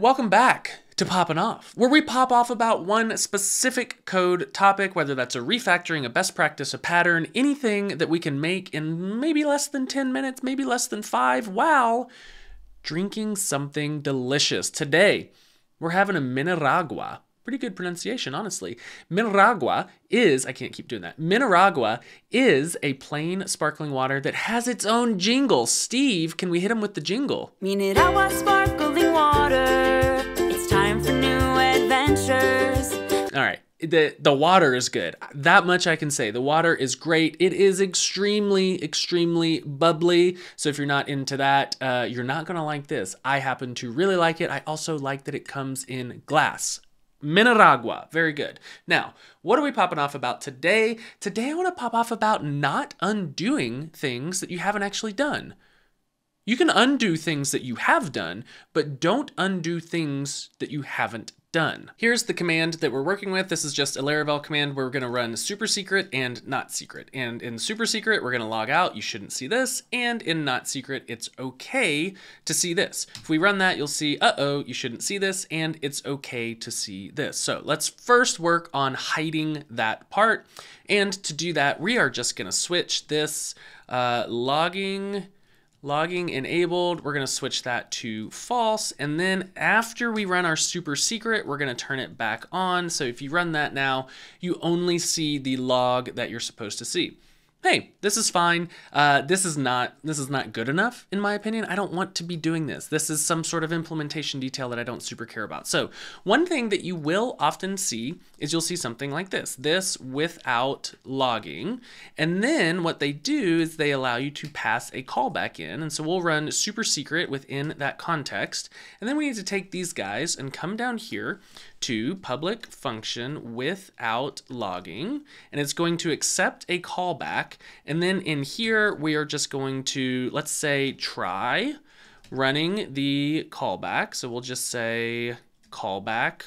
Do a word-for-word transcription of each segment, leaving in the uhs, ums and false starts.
Welcome back to Poppin' Off, where we pop off about one specific code topic, whether that's a refactoring, a best practice, a pattern, anything that we can make in maybe less than ten minutes, maybe less than five, while drinking something delicious. Today, we're having a Mineragua. Pretty good pronunciation, honestly. Mineragua is, I can't keep doing that. Mineragua is a plain sparkling water that has its own jingle. Steve, can we hit him with the jingle? Mineragua sparkling water. It's time for new adventures. All right. The, the water is good. That much I can say. The water is great. It is extremely, extremely bubbly. So if you're not into that, uh, you're not going to like this. I happen to really like it. I also like that it comes in glass. Mineragua, very good. Now, what are we popping off about today? Today I want to pop off about not undoing things that you haven't actually done. You can undo things that you have done, but don't undo things that you haven't done. Here's the command that we're working with. This is just a Laravel command where we're going to run super secret and not secret. And in super secret, we're going to log out. You shouldn't see this. And in not secret, it's okay to see this. If we run that, you'll see, uh-oh, you shouldn't see this. And it's okay to see this. So let's first work on hiding that part. And to do that, we are just going to switch this uh, logging Logging enabled, we're gonna switch that to false. And then after we run our super secret, we're gonna turn it back on. So if you run that now, you only see the log that you're supposed to see. Hey, this is fine. Uh, this is not this is not good enough, in my opinion. I don't want to be doing this. This is some sort of implementation detail that I don't super care about. So one thing that you will often see is you'll see something like this. This without logging. And then what they do is they allow you to pass a callback in. And so we'll run super secret within that context. And then we need to take these guys and come down here to public function without logging. And it's going to accept a callback. And then in here, we are just going to, let's say, try running the callback. So we'll just say callback.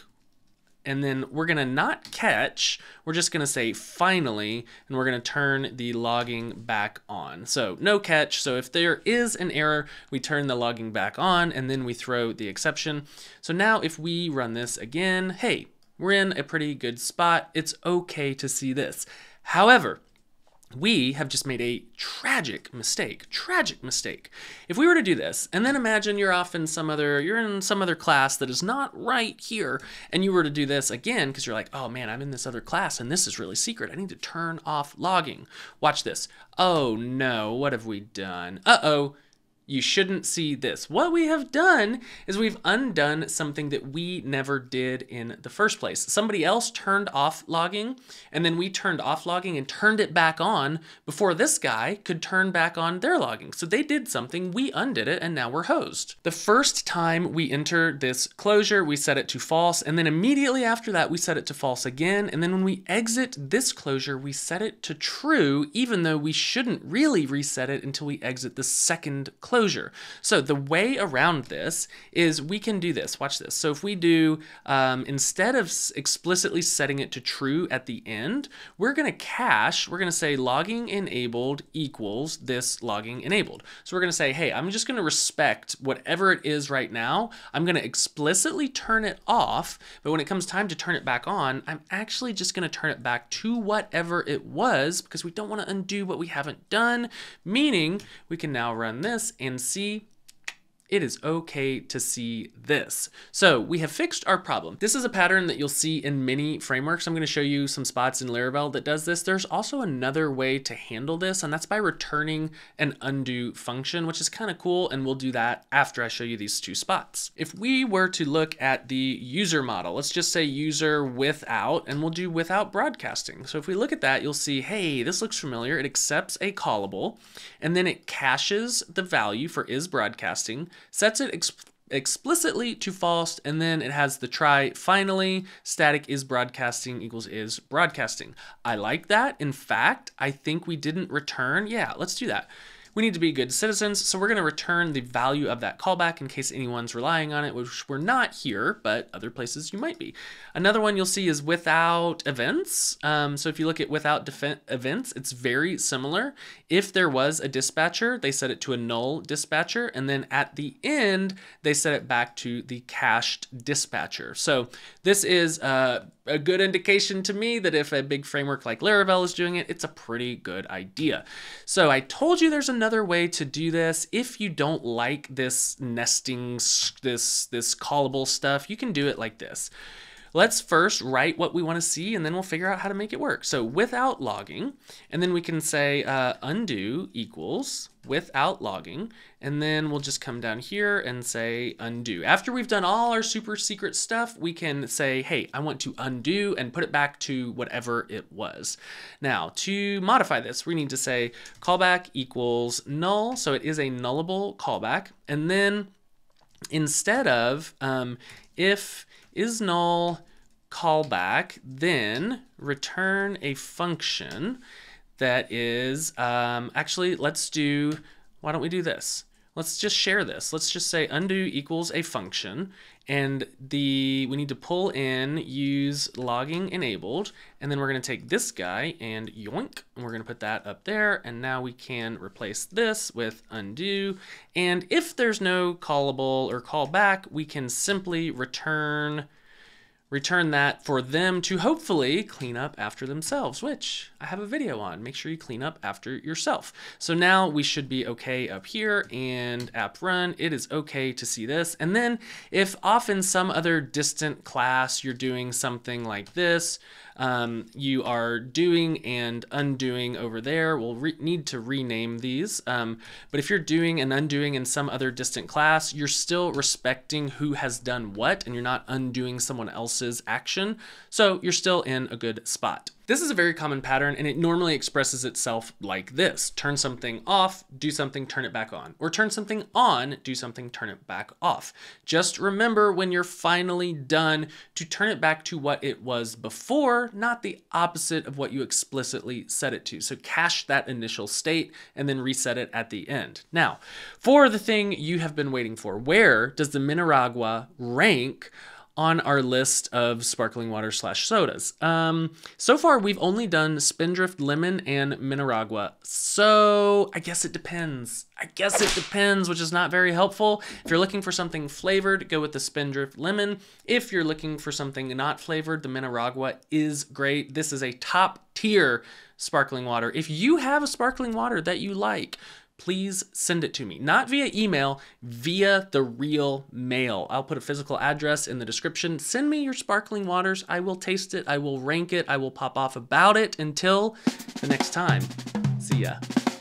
And then we're going to not catch. We're just going to say finally, and we're going to turn the logging back on. So no catch. So if there is an error, we turn the logging back on, and then we throw the exception. So now if we run this again, hey, we're in a pretty good spot. It's okay to see this. However, we have just made a tragic mistake, tragic mistake. If we were to do this, and then imagine you're off in some other, you're in some other class that is not right here, and you were to do this again, because you're like, oh man, I'm in this other class, and this is really secret. I need to turn off logging. Watch this. Oh no, what have we done? Uh-oh. You shouldn't see this. What we have done is we've undone something that we never did in the first place. Somebody else turned off logging, and then we turned off logging and turned it back on before this guy could turn back on their logging. So they did something, we undid it, and now we're hosed. The first time we enter this closure, we set it to false, and then immediately after that, we set it to false again. And then when we exit this closure, we set it to true, even though we shouldn't really reset it until we exit the second closure. Closure. So the way around this is we can do this. Watch this. So if we do, um, instead of explicitly setting it to true at the end, we're going to cache, we're going to say logging enabled equals this logging enabled. So we're going to say, hey, I'm just going to respect whatever it is right now. I'm going to explicitly turn it off, but when it comes time to turn it back on, I'm actually just going to turn it back to whatever it was because we don't want to undo what we haven't done, meaning we can now run this and see it is okay to see this. So we have fixed our problem. This is a pattern that you'll see in many frameworks. I'm going to show you some spots in Laravel that does this. There's also another way to handle this, and that's by returning an undo function, which is kind of cool, and we'll do that after I show you these two spots. If we were to look at the user model, let's just say user without, and we'll do without broadcasting. So if we look at that, you'll see, hey, this looks familiar. It accepts a callable, and then it caches the value for is broadcasting, sets it ex explicitly to false, and then it has the try finally static is broadcasting equals is broadcasting. I like that. In fact, I think we didn't return. Yeah, let's do that. we need to be good citizens. So we're going to return the value of that callback in case anyone's relying on it, which we're not here, but other places you might be. Another one you'll see is without events. Um, so if you look at without events, it's very similar. If there was a dispatcher, they set it to a null dispatcher, and then at the end, they set it back to the cached dispatcher. So this is uh, a good indication to me that if a big framework like Laravel is doing it, it's a pretty good idea. So I told you there's another way to do this. If you don't like this nesting, this, this callable stuff, you can do it like this. Let's first write what we want to see, and then we'll figure out how to make it work. So without logging, and then we can say uh, undo equals without logging, and then we'll just come down here and say undo. After we've done all our super secret stuff, we can say, hey, I want to undo and put it back to whatever it was. Now, to modify this, we need to say callback equals null, so it is a nullable callback, and then instead of um, if is null callback, then return a function that is, um, actually, let's do, why don't we do this? Let's just share this. Let's just say undo equals a function, and the we need to pull in use logging enabled, and then we're going to take this guy and yoink, and we're going to put that up there, and now we can replace this with undo. And if there's no callable or callback, we can simply return return that for them to hopefully clean up after themselves, which I have a video on. Make sure you clean up after yourself. So now we should be okay up here, and app run, it is okay to see this. And then if off in some other distant class you're doing something like this, um, you are doing and undoing over there, we'll re need to rename these. Um, but if you're doing and undoing in some other distant class, you're still respecting who has done what, and you're not undoing someone else's action. So you're still in a good spot. This is a very common pattern, and it normally expresses itself like this. Turn something off, do something, turn it back on. Or turn something on, do something, turn it back off. Just remember when you're finally done to turn it back to what it was before, not the opposite of what you explicitly set it to. So cache that initial state and then reset it at the end. Now, for the thing you have been waiting for, where does the Mineragua rank on our list of sparkling water slash sodas? Um, so far, we've only done Spindrift Lemon and Mineragua. So I guess it depends. I guess it depends, which is not very helpful. If you're looking for something flavored, go with the Spindrift Lemon. If you're looking for something not flavored, the Mineragua is great. This is a top tier sparkling water. If you have a sparkling water that you like, please send it to me. Not via email, via the real mail. I'll put a physical address in the description. Send me your sparkling waters. I will taste it. I will rank it. I will pop off about it. Until the next time, see ya.